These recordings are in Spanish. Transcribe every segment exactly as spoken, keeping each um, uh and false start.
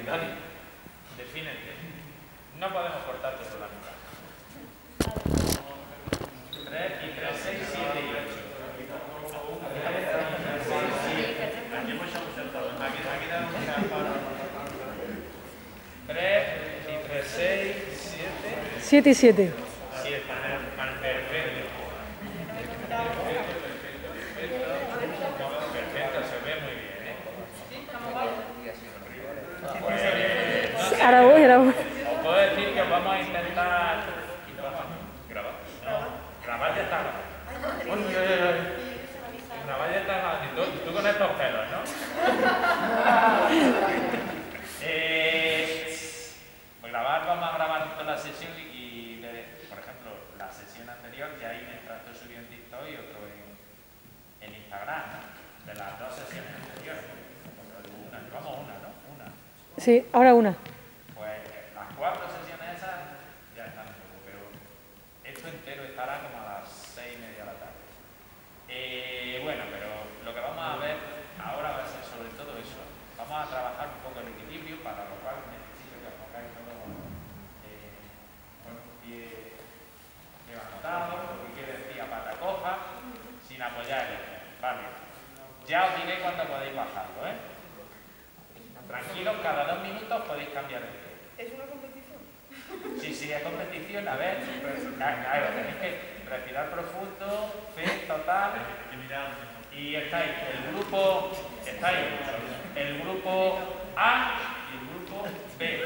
Dani, defínete. No podemos cortarte por la mitad. tres y tres, seis, siete y ocho. Aquí hemos observado. Aquí tenemos un tres y tres, seis, siete. siete y siete. siete. Perfecto. Perfecto, se ve muy bien, ¿eh? Ahora voy, ahora voy. Os puedo decir que vamos a intentar... ¿Grabar? No, grabar ya está. Uy, uy, uy. Grabar ya está. Tú, tú con estos pelos, ¿no? eh, grabar, vamos a grabar toda la sesión y, y de, por ejemplo, la sesión anterior que hay mientras esto subió en TikTok y otro en, en Instagram, ¿no? De las dos sesiones anteriores. Una, vamos una, ¿no? Una. Sí, ahora una. Pues las cuatro sesiones esas ya están un poco, pero esto entero estará como a las seis y media de la tarde. Eh, bueno, pero lo que vamos a ver ahora va a ser sobre todo eso. Vamos a trabajar un poco el equilibrio, para lo cual necesito que os pongáis todos eh, con un pie levantado, lo que quiere decir a pata coja, sin apoyar el eje. Vale. Ya os diré cuándo podéis bajarlo, ¿eh? Tranquilos, cada dos minutos podéis cambiar el pie. ¿Es una competición? Sí, sí, es competición. A ver, claro, tenéis que respirar profundo, fe total. Y estáis, el grupo, estáis, el grupo A y el grupo B.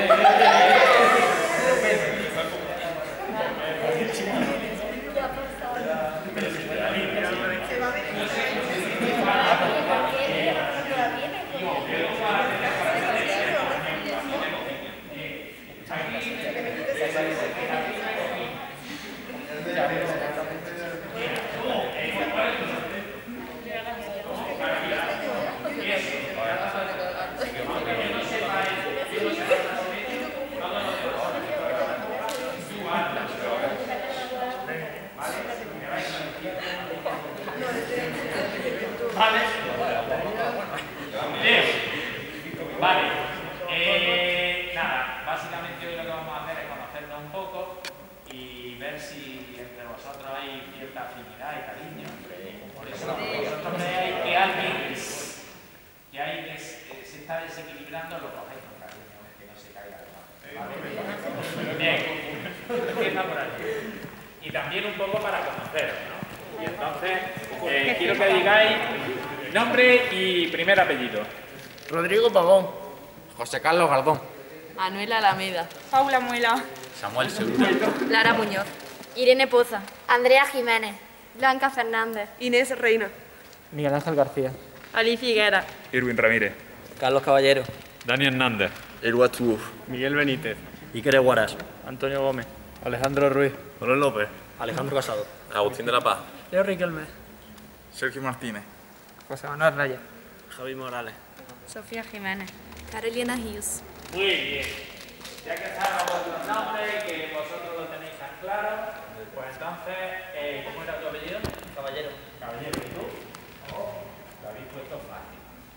Vale. Bien. Vale. Eh, nada, básicamente hoy lo que vamos a hacer es conocernos un poco y ver si entre vosotros hay cierta afinidad y cariño. Por eso vosotros veáis que alguien que, hay que se, se está desequilibrando, lo cogéis con cariño, que no se caiga de más. ¿Vale? Bien. Empieza por aquí. Y también un poco para conoceros, ¿no? Y entonces, eh, quiero que digáis nombre y primer apellido. Rodrigo Pavón. José Carlos Galdón. Manuela Alameda. Paula Muela. Samuel Segura. Lara Muñoz. Irene Poza. Andrea Jiménez. Blanca Fernández. Inés Reina. Miguel Ángel García. Alicia Higuera. Irwin Ramírez. Carlos Caballero. Dani Hernández. Elwat Tuuf. Miguel Benítez. Iker Guaras. Antonio Gómez. Alejandro Ruiz. Manuel López. Alejandro Casado. Agustín de la Paz. Leo Riquelme. Sergio Martínez. José Manuel Raya. Javi Morales. Sofía Jiménez. Carolina Hughes. Muy bien. Ya que saben vuestros nombres y que vosotros lo tenéis tan claro, pues entonces, eh, ¿cómo era tu apellido? Caballero. Caballero, ¿y tú? Oh, lo habéis puesto fácil.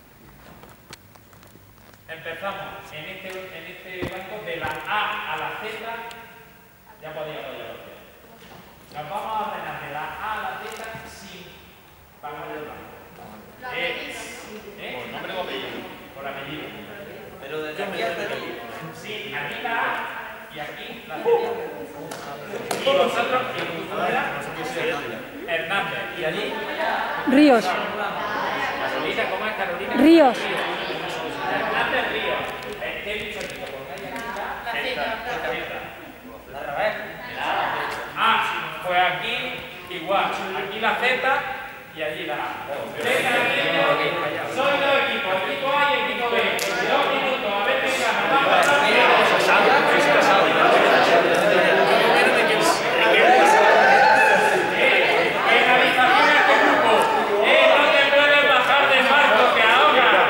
Empezamos en este, en este banco de la A a la Z, ya podéis apoyar los pies. Nos vamos a ordenar de la A a la Z sin bajar el banco. Eh, ¿eh? ¿Por nombre o apellido? Por apellido. Pero desde aquí hasta aquí. Sí, aquí la A y aquí la Z. Y vosotros, y tú eras Hernández. Y allí, Ríos. Carolina, ¿cómo es Carolina? Ríos. Hernández Ríos. Eh, ¿Qué he dicho aquí? Porque hay aquí la Z. ¿Otra vez? Ah, pues aquí igual. Aquí la Z y allí la A. Venga, aquí, soy dos equipos. Equipo A y equipo B. Dos minutos, a ver qué gana. Vamos, penalización a este grupo. Eh, no te puedes bajar del barco, que ahoga.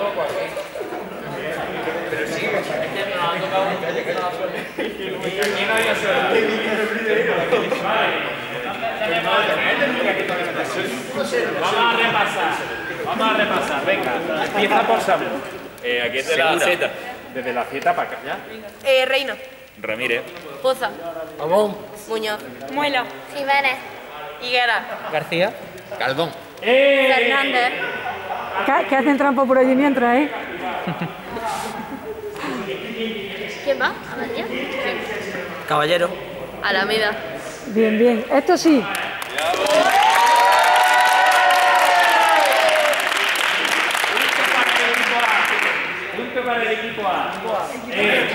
poco aquí. Pero sí, es que nos ha tocado un calle que no ha suerte. Y aquí no había suerte. Vale. Vamos a repasar. Vamos a repasar. Venga, empieza por Samu. Eh, aquí es de la Z. Desde la Z para acá, ¿ya? Eh, Reino. Ramírez. Poza. Pavón. Muñoz. Muela. Jiménez. Higuera. García. Caldón. Fernández. Que, que hacen trampa por allí mientras, ¿eh? ¿Quién va? ¿Amadía? Caballero. Alameda. Bien, bien. Esto sí. Punto para el equipo A. Eh,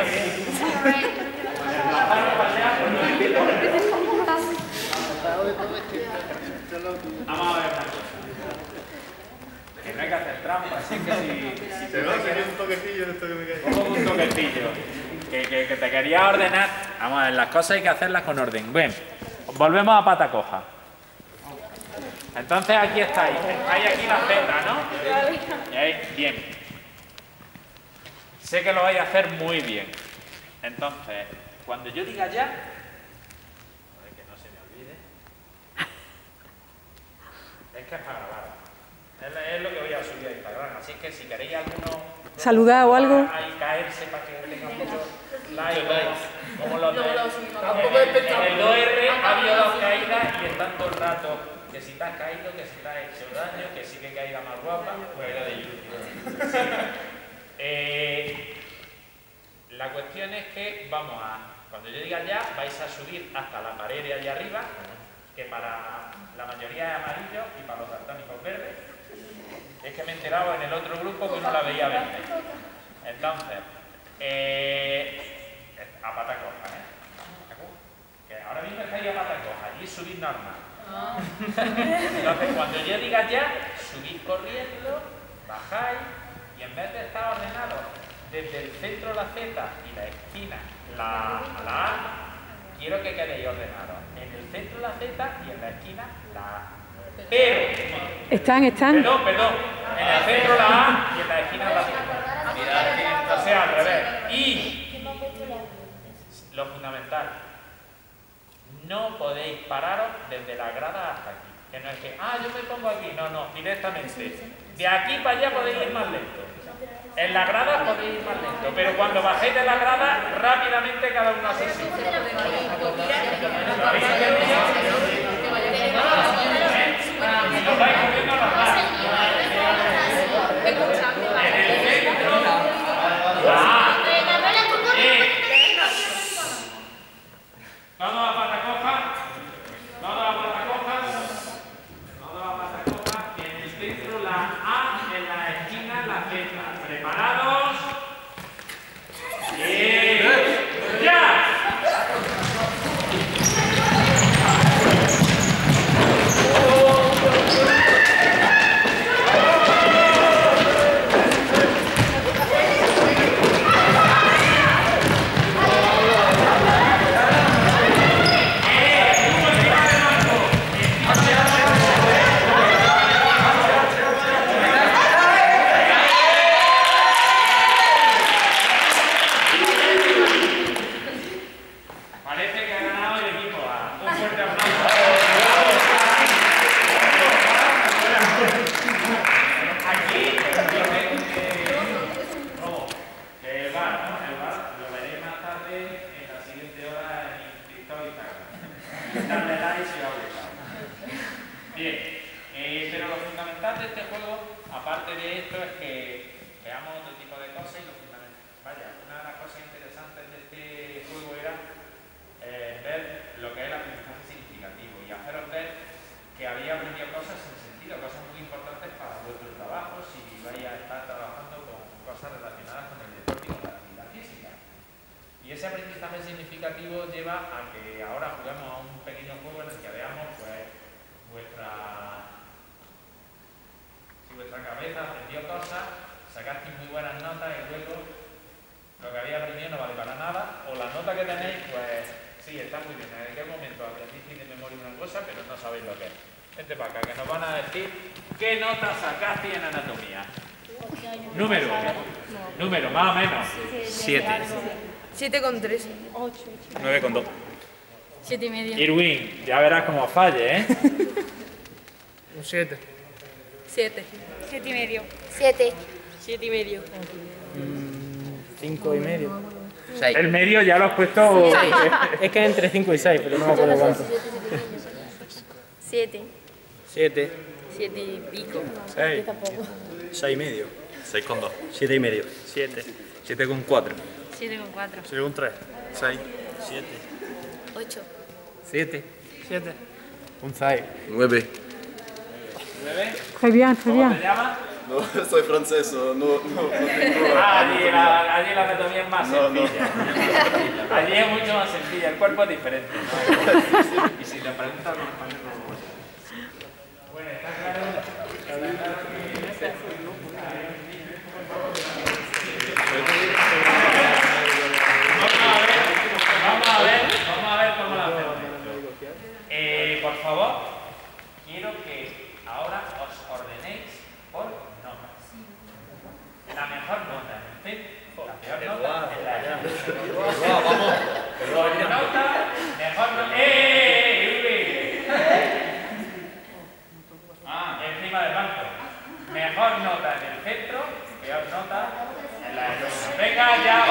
Vamos a ver una cosa. Que no hay que hacer trampa, así que si, si te ves un toquecillo de esto que me cae. Pongo un toquecillo. Que, que, que te quería ordenar. Vamos a ver, las cosas hay que hacerlas con orden. Ven, volvemos a pata coja. Entonces aquí estáis. Estáis aquí la Z, ¿no? ¿Y ahí? Bien. Sé que lo vais a hacer muy bien. Entonces, cuando yo diga ya, a ver que no se me olvide. Es que es para grabar. Es, es lo que voy a subir a Instagram. Así que si queréis alguno Saludar o algo. ahí caerse para que tenga muchos likes, como, como los de, en el dos R ha habido dos caídas y están todo el rato que si te has caído, que si te has hecho daño, que sí que caída más guapa, pues era de YouTube. Sí. Eh, la cuestión es que vamos a, cuando yo diga ya, vais a subir hasta la pared de allá arriba, que para la mayoría es amarillo y para los daltónicos verdes. Es que me he enterado en el otro grupo que no la veía verde. Entonces, eh, a pata coja, ¿eh? Que ahora mismo estáis a pata coja, allí subid normal. Entonces, cuando yo diga ya, subid corriendo, bajáis y en vez de estar ordenado desde el centro la Z y la esquina la, la A, quiero que quedéis ordenados en el centro la Z y en la esquina la A. Pero, Están, están. perdón, perdón, en el centro la A y en la esquina la Z. O sea, al revés. Y lo fundamental, no podéis pararos desde la grada hasta aquí. Que no es que, ah, yo me pongo aquí. No, no, directamente. De aquí para allá podéis ir más lento. En la grada podéis ir más lento, pero cuando bajéis de la grada, rápidamente cada uno hace su. Lo vais corriendo normal. En el centro. Ah. Eh. Vamos a pata coja. Vamos a pata coja. Vamos a pata coja. En el centro la A, en la esquina la Z. ¿Preparados? Bien. ¡Ya! Parece que ha ganado el equipo A. Un fuerte aplauso. Aquí lo ven que... Oh, que el bar, ¿no? El bar lo veréis más tarde en la siguiente hora en TikTok y Instagram. Darle like si os ha gustado. Bien, eh, pero lo fundamental de este juego, aparte de esto, es que veamos otro tipo de cosas y lo fundamental. Vaya, una de las cosas interesantes de este juego era Eh, ver lo que es el aprendizaje significativo y haceros ver que había aprendido cosas sin sentido, cosas muy importantes para vuestro trabajo si vais a estar trabajando con cosas relacionadas con el deporte y con la actividad física. Y ese aprendizaje significativo lleva a que ahora juguemos a un pequeño juego en el que veamos pues vuestra si vuestra cabeza aprendió cosas, sacasteis muy buenas notas y luego lo que había aprendido no vale para nada, o la nota que tenéis pues sí, está muy bien. En aquel momento aprendisteis de memoria una cosa, pero no sabéis lo que es. Vente para acá, que nos van a decir qué nota sacasteis en anatomía. Número. Número, más o menos. siete. siete con tres. nueve con dos. Siete y medio. Irwin, ya verás cómo falle, ¿eh? Un siete. siete. Siete y medio. Siete. siete y medio. Cinco y medio. seis. El medio ya lo has puesto... Es que entre cinco y seis, pero no me acuerdo cuánto. Siete. Siete. siete y pico. Seis. Seis y medio. seis con dos. Siete y medio. Siete. siete con cuatro. Siete con cuatro. Siete con tres. Seis. Siete. Ocho. siete. Siete. Un seis. nueve. Très bien, très ¿Cómo bien. te llamas? No, soy francés, no, no, no tengo... Ah, allí la, allí la anatomía es más No, no. sencilla. Allí es mucho más sencilla, el cuerpo es diferente, ¿no? Y si te preguntas con español, no lo puedes. Bueno, está claro, está claro que... Vamos a ver, vamos a ver, vamos a ver cómo lo hacemos. Eh, por favor, quiero que ahora os ordenéis por notas. La mejor nota en el centro, la peor nota en la de Vamos. Por nota, mejor nota. ¡Eh! Ah, encima del banco. Mejor nota en el centro, peor nota en la de Venga, ya.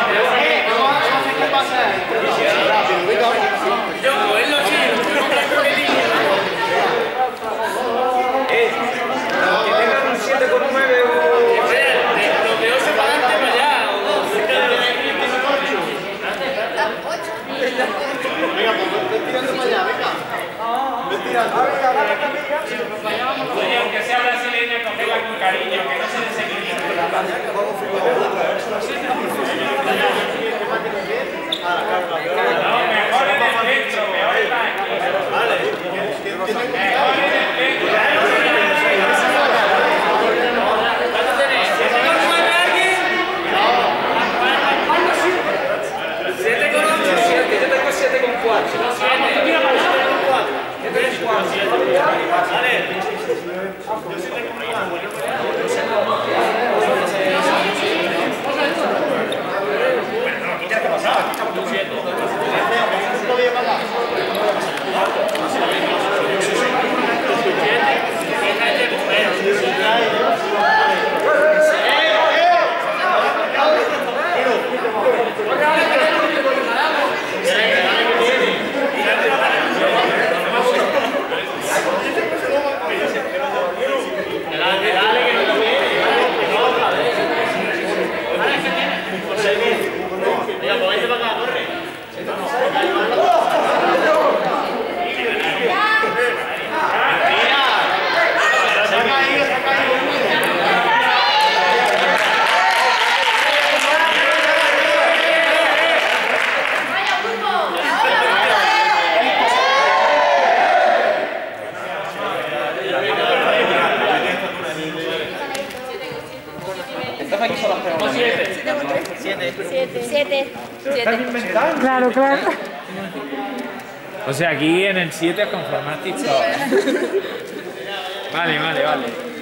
Oye, aunque sea brasileña, cogerla con cariño, que no se desequilibre. No, mejor en el centro, peor en la esquina. Vale. Mejor en el centro. siete con ocho, siete. Yo tengo siete con cuatro. Siete. Claro, claro. O sea, aquí en el siete os conformasteis todos. Vale, vale, vale.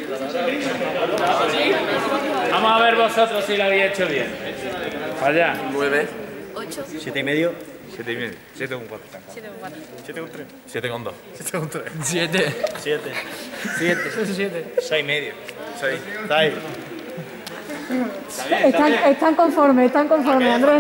Vamos a ver vosotros si lo habéis hecho bien. Para allá. nueve. Ocho. Siete y medio. siete y medio. siete con cuatro. Siete con cuatro. Siete con tres. siete con dos. Siete con tres. siete. Siete. Siete. Siete. seis y medio. Seis. Seis. Están, están conformes, están conformes, Andrés.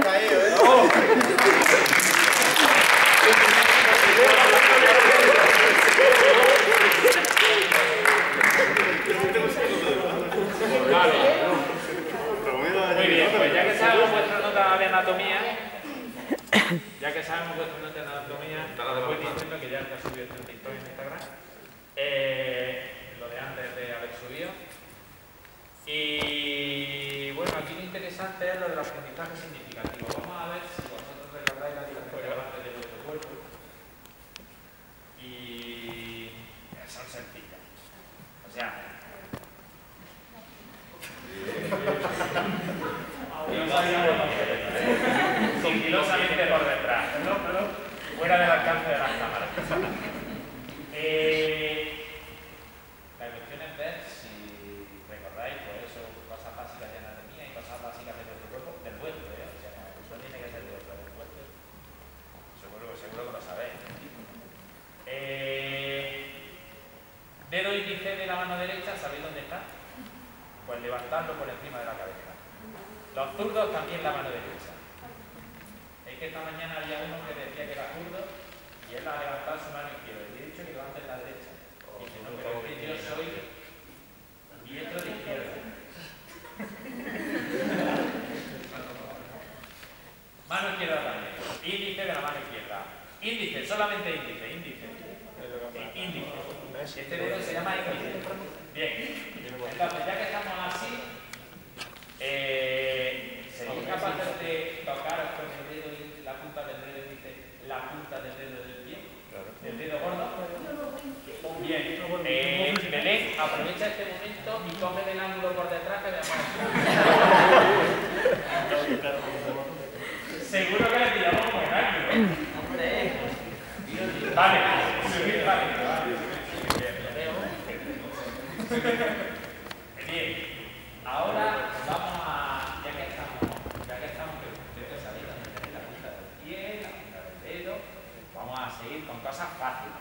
Muy bien, pues ya que sabemos vuestra nota de anatomía, ya que sabemos vuestra nota de anatomía, voy diciendo que ya está subido este TikTok en Instagram, eh, lo de antes de haber subido. Y bueno, aquí lo interesante es lo del aprendizaje significativo. Vamos a ver si vosotros recordáis las diferentes partes de vuestro cuerpo. Y son sencillas. O sea, sigilosamente por detrás, fuera del alcance de las cámaras. Eh, la cuestión es ver si recordáis, pues eso, cosas índice de la mano derecha, ¿sabéis dónde está? Pues levantarlo por encima de la cabeza. Los zurdos también la mano derecha. Es que esta mañana había uno que decía que era zurdo y él ha levantado su mano izquierda. Y he dicho que levante la derecha. Y dice, no, pero es que yo soy diestro de izquierda. Mano izquierda también. Índice de la mano izquierda. Índice, solamente índice, índice. Índice. Este dedo se llama índice. Bien. Entonces, ya que estamos así, eh, ¿seréis capaces de tocaros con el dedo, la punta del dedo índice, la punta del dedo del pie? ¿El dedo gordo? Bien. Eh, Belén, aprovecha este momento y coge el ángulo por detrás que veamos. Seguro que le pillamos buen ángulo. Vale, subir rápido. Bien, ahora vamos a, ya que estamos, ya que estamos de pesadilla, meter la punta del pie, la punta del dedo, vamos a seguir con cosas fáciles.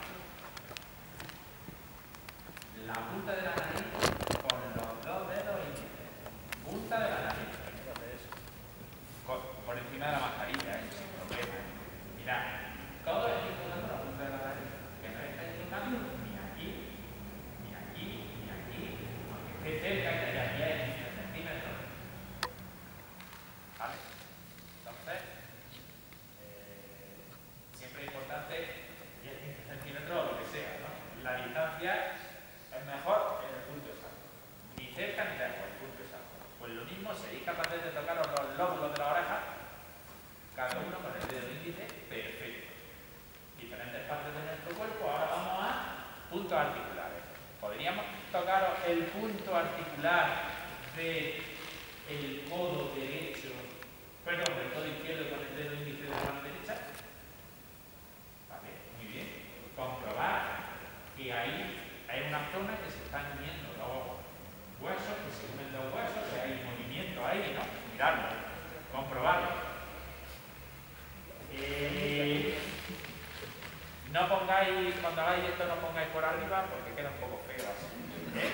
La punta de la nariz con los dos dedos índices. Punta de la nariz. Por encima de la mascarilla, ¿eh? Sin problema. Mirad, todo el tiempo dando la punta de la nariz, que no estáis tocando ni aquí, ni aquí, ni aquí, aunque esté cerca y haya diez centímetros. ¿Vale? Entonces, eh, siempre es importante diez centímetros o lo que sea, ¿no? La distancia es mejor en el punto exacto. Ni cerca ni lejos, el punto exacto. Pues lo mismo, seréis capaces de tocaros los lóbulos de la oreja, cada uno con el dedo índice, perfecto. Diferentes partes de nuestro cuerpo. Ahora vamos a puntos articulares. Podríamos tocaros el punto articular del codo derecho, perdón, del codo izquierdo con el dedo índice de la mano derecha. Vale, muy bien. Comprobar que ahí hay una zona que se están uniendo los huesos, que se unen los huesos, que hay movimiento ahí, ¿no? Miradlo, comprobarlo. Eh, no pongáis, cuando hagáis esto no pongáis por arriba porque queda un poco feo así. ¿Eh?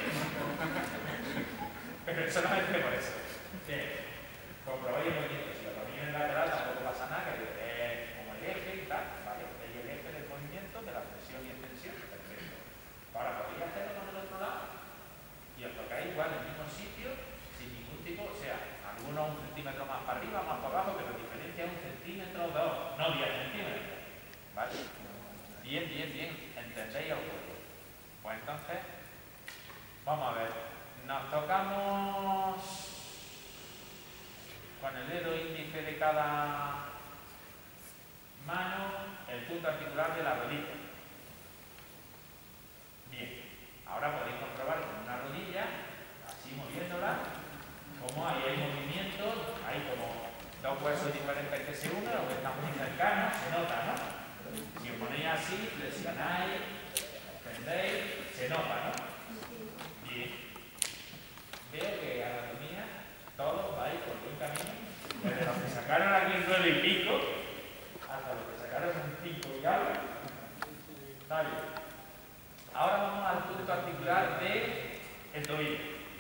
Pero solamente por eso. Bien. Comprobáis el movimiento. Si lo ponéis en lateral tampoco pasa nada, que es como el eje y tal, ¿vale? El eje del movimiento, de la flexión y extensión. Perfecto. Ahora podéis hacerlo con el otro lado y os tocáis igual en el mismo sitio, sin ningún tipo, o sea, algunos un centímetro más para arriba, más para abajo, pero la diferencia es un centímetro o dos, no diez centímetros. ¿Vale? Bien, bien, bien. ¿Entendéis el juego? Pues entonces, vamos a ver. Nos tocamos con el dedo índice de cada mano el punto articular de la rodilla. Bien. Ahora podéis comprobar con una rodilla, así moviéndola, como ahí hay movimiento, hay como dos huesos diferentes que se unen o que están muy cercanos, se nota, ¿no? Si os ponéis así, flexionáis, extendéis, se nota, ¿no? Bien. Veo que anatomía, todos vais por buen camino, desde los que sacaron aquí el nueve y pico, hasta los que sacaron un cinco y algo. Está bien. Ahora vamos al punto articular del tobillo.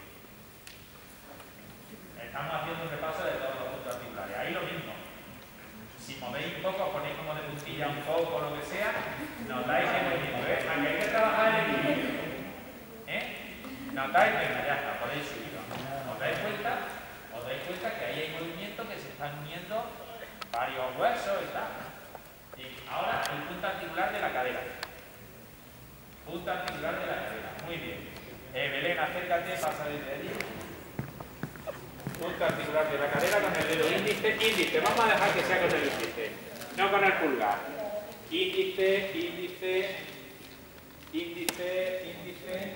Estamos haciendo un repaso de todos los puntos articulares. Ahí lo mismo. Si movéis un poco, ponéis como de puntilla un poco o lo que sea, notáis que es lo mismo. ¿Eh? Aquí hay que trabajar en equilibrio. ¿Eh? Notáis, venga, ya está, podéis subirlo. ¿Os dais cuenta? ¿Os dais cuenta que ahí hay movimientos que se están uniendo varios huesos y tal? Y ahora el punto articular de la cadera. Punto articular de la cadera. Muy bien. Eh, Belén, acércate para salir de allí. Punto articular de la cadera con el dedo índice. Índice. Vamos a dejar que sea con el índice. No con el pulgar. Índice, índice, índice, índice.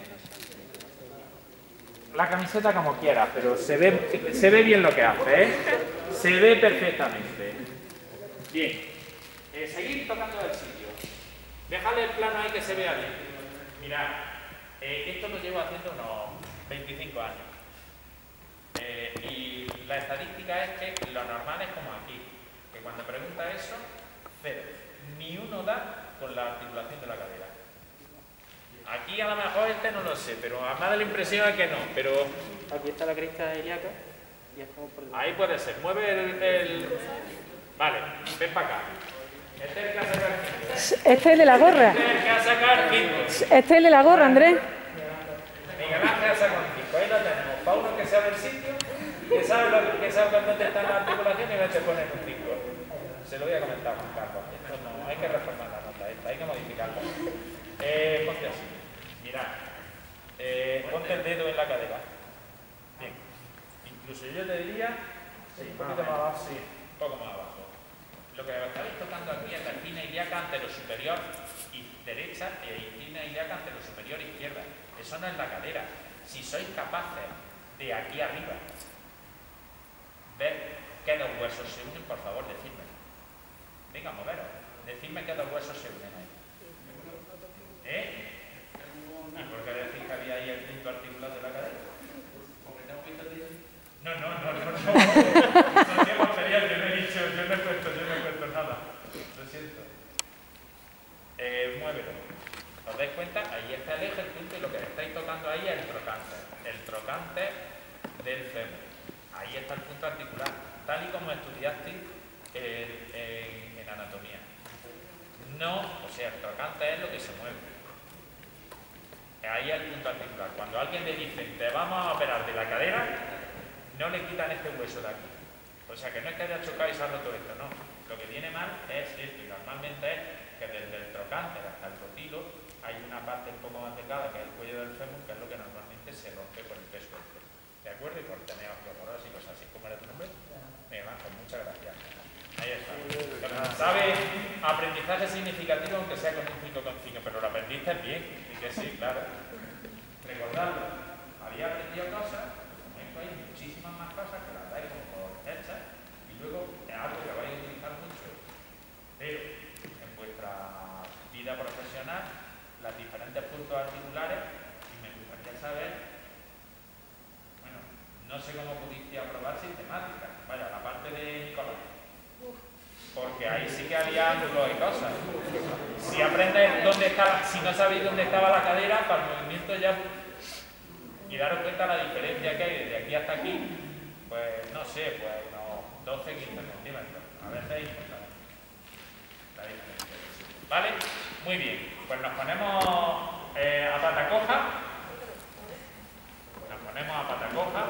La camiseta como quieras, pero se ve, se ve bien lo que hace, ¿eh? Se ve perfectamente. Bien. Eh, seguir tocando el sitio. Dejadle el plano ahí que se vea bien. Mirad, eh, esto lo llevo haciendo unos veinticinco años. Eh, y la estadística es que lo normal es como aquí, que cuando pregunta eso, cero. Ni uno da con la articulación de la cadera. Aquí a lo mejor este no lo sé, pero a más de la impresión es que no, pero Aquí está la crista ilíaca y es como por debajo. ahí puede ser. Mueve el... el... Vale, ven para acá. Este es el que va a sacar quinto. Este es el de la gorra. Este es el que va a sacar quinto. Este es el de la gorra, Andrés. Miguel Ángel saca un cinco. Ahí lo tenemos. Para uno que sabe el sitio, que sabe, lo, que sabe dónde están las articulaciones y te pone un cinco. Se lo voy a comentar a Juan Carlos. Esto no, hay que reformar la nota esta, hay que modificarla. Eh, ponte así. Mirad. Eh, ponte el dedo en la cadera. Bien. Incluso yo te diría, sí, un poquito más abajo, sí, un poco más abajo. Lo que estáis tocando aquí es la espina ilíaca antero superior y derecha e espina ilíaca antero superior izquierda. Eso no es la cadera. Si sois capaces de aquí arriba ver qué dos huesos se unen, por favor, decidme. Venga, moveros. Decidme qué dos huesos se unen ahí. ¿Eh? ¿Y por qué decís que había ahí el punto articular de la cadera? ¿Porque te has visto de... No, no, no, no, no. No tiene material, yo no he dicho, yo no he puesto, yo no he puesto nada. Lo siento. Eh, muévelo. ¿Os dais cuenta? Ahí está el eje, el punto, y lo que estáis tocando ahí es el trocánter. El trocánter del fémur. Ahí está el punto articular, tal y como estudiasteis en, en, en anatomía. No, o sea, el trocánter es lo que se mueve. Ahí es el punto articular. Cuando alguien le dice, te vamos a operar de la cadera, no le quitan este hueso de aquí. O sea, que no es que haya chocado y se ha roto esto, no. Lo que tiene mal es esto, y normalmente es que desde el trocánter hasta el rotilo hay una parte un poco más delgada, que es el cuello del fémur, que es lo que normalmente se rompe por el peso del fémur. ¿De acuerdo? Y por tener osteoporosis y cosas así. ¿Cómo era tu nombre? Miguel Ángel, muchas gracias. Ahí está. ¿Sabe? Aprendizaje significativo, aunque sea con un cinco coma cinco, pero lo aprendiste bien. Y que sí, claro. Recordadlo, había aprendido cosas, con esto hay muchísimas más cosas que las dais como por hechas, y luego es algo que vais a utilizar mucho. Pero en vuestra vida profesional, los diferentes puntos articulares, y me gustaría saber, bueno, no sé cómo pudiste aprobar sistemática, vaya, la parte de Nicolás. Porque ahí sí que había ángulos y cosas. Si aprendes dónde está, si no sabéis dónde estaba la cadera, para el movimiento ya... Y daros cuenta la diferencia que hay desde aquí hasta aquí, pues no sé, pues unos doce a quince centímetros. A veces es importante la diferencia. ¿Vale? Muy bien. Pues nos ponemos eh, a pata coja. Nos ponemos a pata coja.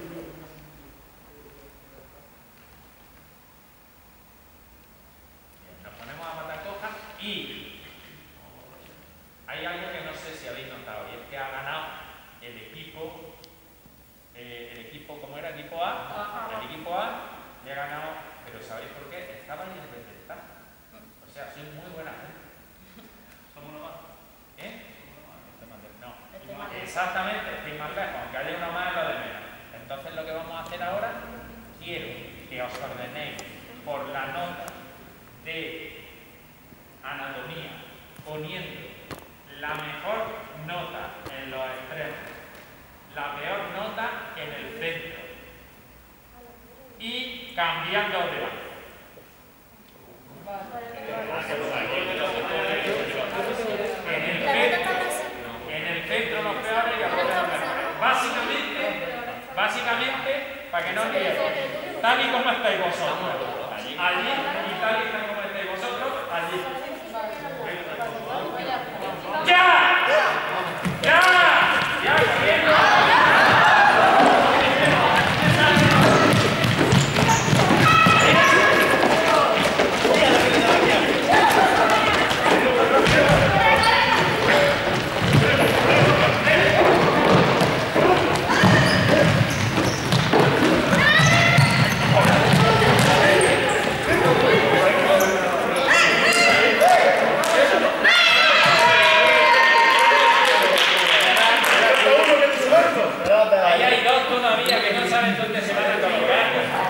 Nos ponemos a pata coja y hay algo que no sé si habéis notado, y es que ha ganado el equipo, eh, el equipo, ¿cómo era? ¿Equipo A? El equipo A le ha ganado, pero ¿sabéis por qué? Estaban en el desventaja. O sea, soy muy buena gente. Somos uno más. ¿Eh? No. Exactamente, estoy más lejos, aunque haya uno más, lo de menos. Entonces lo que vamos a hacer ahora, quiero que os ordenéis por la nota de anatomía, poniendo la mejor nota en los extremos, la peor nota en el centro y cambiando de bando. En el centro, en el centro los peores y afuera los mejores. Básicamente, básicamente, para que no os liéis, tal y como estáis vosotros, allí, y tal y como estáis vosotros, allí. ¡Ya! ¡Ya! ¡Ya! ¡Ya! Ahí hay dos todavía que no saben dónde se van a colocar.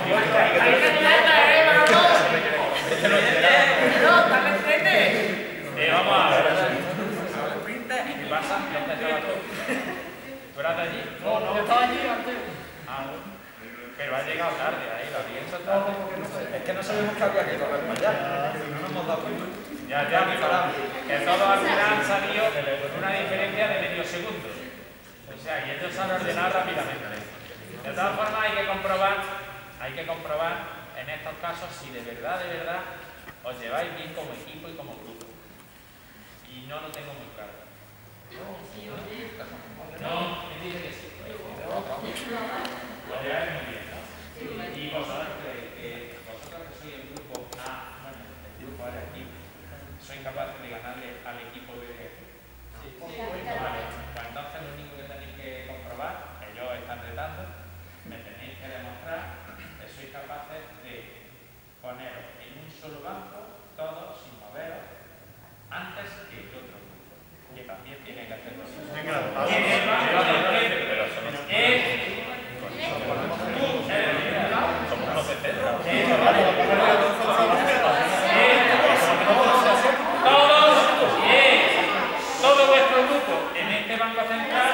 Eh, vamos a ver. ¿Qué pasa? ¿Dónde estabas tú? ¿Tú eras de allí? No, no. Yo estaba allí antes. Ah, pero ha llegado tarde ahí, lo pienso tarde. Es que no sabemos que había que correr para allá. No nos hemos dado cuenta. Ya, ya, que todos al final han salido con una diferencia de medio segundo. O sea, y ellos se han ordenado rápidamente. De todas formas, hay que comprobar, hay que comprobar en estos casos si de verdad, de verdad, os lleváis bien como equipo y como grupo. Y no lo tengo muy claro. No, me dice que sí. Os lleváis muy bien, ¿no? Y vosotros creéis que vosotros que sois el grupo A, bueno, el grupo A de aquí, sois capaces de ganarle al equipo B de aquí. Sí. Vale, pues entonces lo único que tenéis que comprobar, ellos están retando, me tenéis que demostrar que sois capaces de poneros en un solo banco, todos sin moveros, antes que el otro grupo, que también tiene que hacerlo. Todo vuestro grupo en este banco central.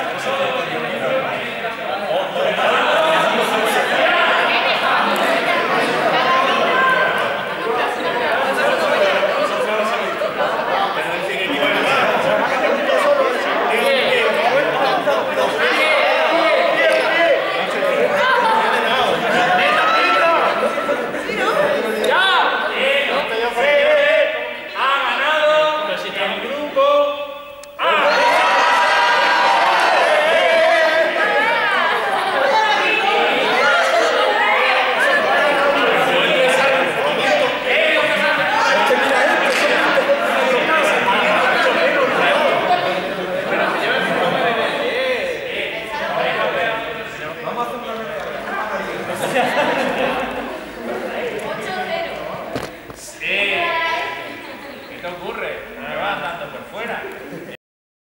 ¿Qué te ocurre? ¿No me vas andando por fuera?